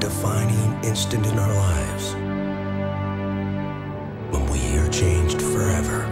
defining instant in our lives when we are changed forever.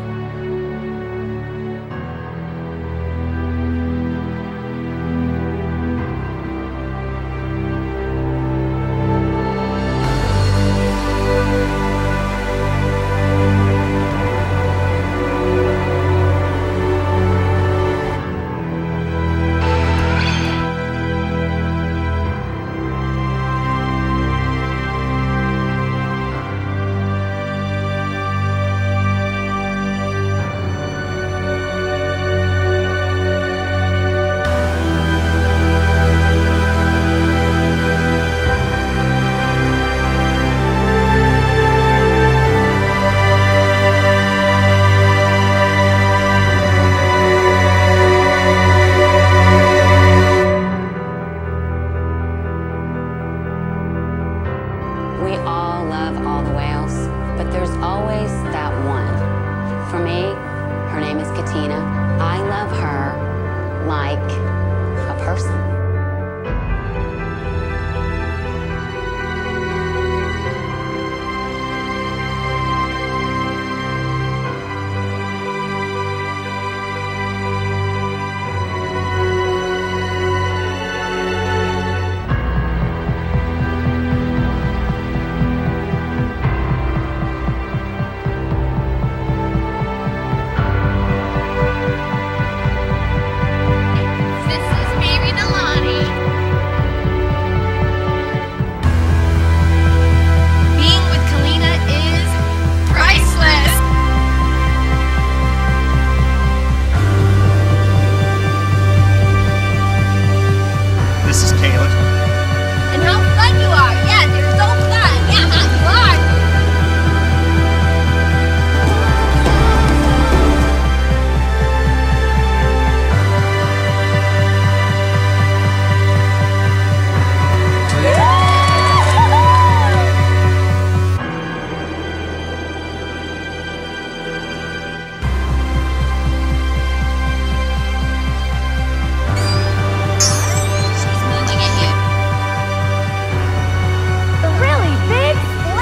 We all love all the whales, but there's always that one. For me, her name is Katina. I love her like a person.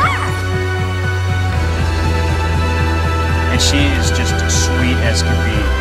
She is just as sweet as can be.